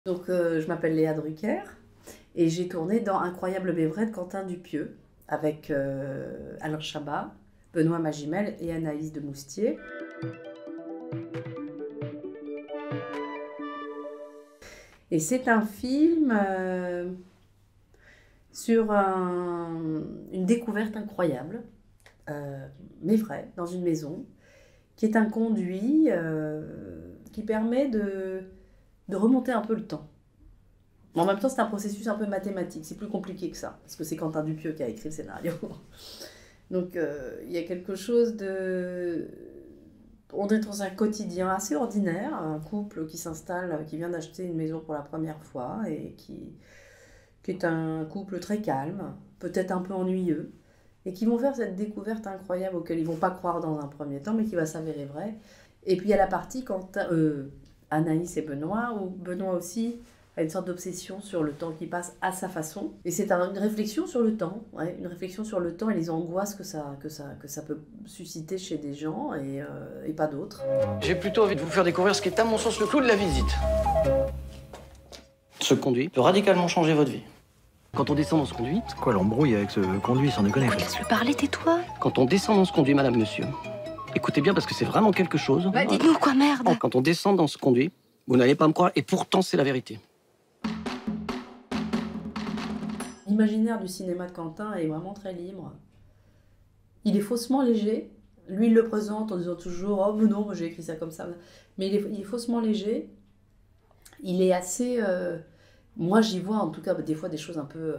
Donc, je m'appelle Léa Drucker et j'ai tourné dans Incroyable Bévret de Quentin Dupieux avec Alain Chabat, Benoît Magimel et Anaïs de Moustier. Et c'est un film sur une découverte incroyable, mais vraie, dans une maison, qui est un conduit qui permet de remonter un peu le temps. En même temps, c'est un processus un peu mathématique, c'est plus compliqué que ça, parce que c'est Quentin Dupieux qui a écrit le scénario. Donc il y a quelque chose de... On est dans un quotidien assez ordinaire, un couple qui s'installe, qui vient d'acheter une maison pour la première fois, et qui est un couple très calme, peut-être un peu ennuyeux, et qui vont faire cette découverte incroyable auquel ils ne vont pas croire dans un premier temps, mais qui va s'avérer vraie. Et puis il y a la partie quand Anaïs et Benoît, où Benoît aussi a une sorte d'obsession sur le temps qui passe à sa façon. Et c'est une réflexion sur le temps, ouais, une réflexion sur le temps et les angoisses que ça peut susciter chez des gens et pas d'autres. J'ai plutôt envie de vous faire découvrir ce qui est à mon sens le clou de la visite. Ce conduit peut radicalement changer votre vie. Quand on descend dans ce conduit... C'est quoi l'embrouille avec ce conduit, sans déconner? Laisse-le parler, tais-toi. Quand on descend dans ce conduit, madame, monsieur, écoutez bien parce que c'est vraiment quelque chose. Bah dites-nous quoi, merde. Quand on descend dans ce conduit, vous n'allez pas me croire, et pourtant c'est la vérité. L'imaginaire du cinéma de Quentin est vraiment très libre. Il est faussement léger. Lui, il le présente en disant toujours « Oh, mais non, moi j'ai écrit ça comme ça. » Mais il est faussement léger. Il est assez... Moi, j'y vois en tout cas des fois des choses un peu...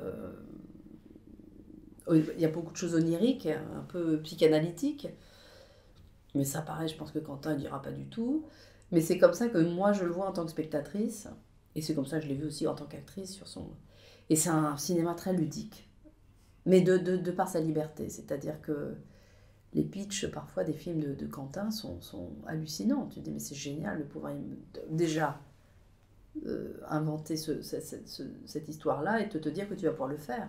Il y a beaucoup de choses oniriques, un peu psychanalytiques. Mais ça, pareil, je pense que Quentin ne dira pas du tout. Mais c'est comme ça que moi, je le vois en tant que spectatrice. Et c'est comme ça que je l'ai vu aussi en tant qu'actrice sur son... Et c'est un cinéma très ludique, mais de par sa liberté. C'est-à-dire que les pitchs, parfois, des films de Quentin sont hallucinants. Tu te dis, mais c'est génial de pouvoir déjà inventer cette histoire-là et te dire que tu vas pouvoir le faire.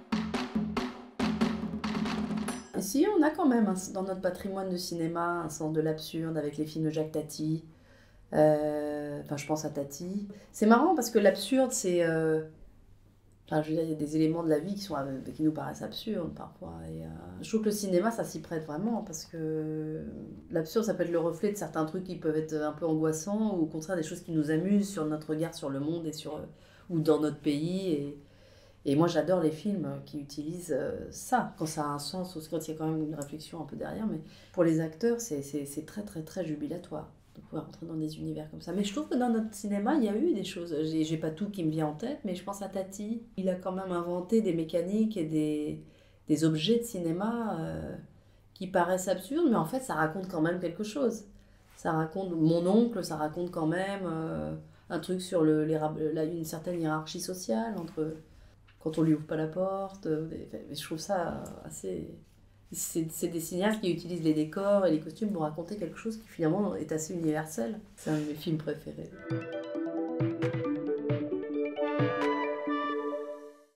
Ici, on a quand même, dans notre patrimoine de cinéma, un sens de l'absurde avec les films de Jacques Tati. Enfin, je pense à Tati. C'est marrant parce que l'absurde, c'est... Enfin, je veux dire, il y a des éléments de la vie qui nous paraissent absurdes parfois. Et, je trouve que le cinéma, ça s'y prête vraiment, parce que l'absurde, ça peut être le reflet de certains trucs qui peuvent être un peu angoissants, ou au contraire des choses qui nous amusent sur notre regard sur le monde ou dans notre pays. Et moi, j'adore les films qui utilisent ça, quand ça a un sens, aussi quand il y a quand même une réflexion un peu derrière. Mais pour les acteurs, c'est très, très, très jubilatoire de pouvoir entrer dans des univers comme ça. Mais je trouve que dans notre cinéma, il y a eu des choses. J'ai pas tout qui me vient en tête, mais je pense à Tati. Il a quand même inventé des mécaniques et des objets de cinéma qui paraissent absurdes, mais en fait, ça raconte quand même quelque chose. Ça raconte... Mon oncle, ça raconte quand même un truc sur une certaine hiérarchie sociale, entre quand on lui ouvre pas la porte. Je trouve ça assez... C'est des cinéastes qui utilisent les décors et les costumes pour raconter quelque chose qui finalement est assez universel. C'est un de mes films préférés.